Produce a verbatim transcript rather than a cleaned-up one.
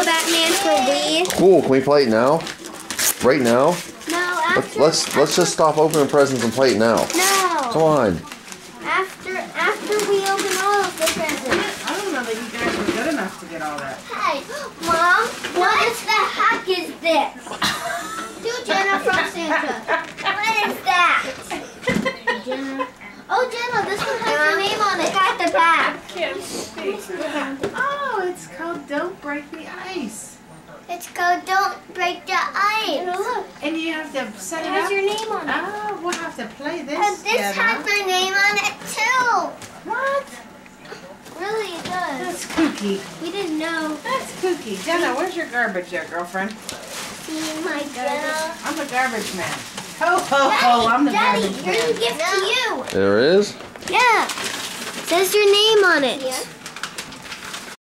Lego Batman for Wii. Cool. Can we play it now? Right now? No, Let's after. let's, after, let's just stop opening presents and play it now. No. Come on. After after we open all of the presents. I don't know that you guys were good enough to get all that. Hey, Mom, what the heck is this? To Jenna from Santa. What is that? Jenna. Oh, Jenna, this one has your name on it. Got the back. Can't speak. Oh, it's called Don't Break the Ice. It's called Don't Break the Ice. Look. And you have to set It it has up. your name on it. Oh, we'll have to play this. And this Jenna. has my name on it too. What? Really, it does. That's kooky. We didn't know. That's kooky. Jenna, where's your garbage there, girlfriend? See my Jenna. I'm the garbage man. Ho, ho, ho, I'm the Daddy, garbage here's a man. gift to you. There is. Yeah. It says your name on it.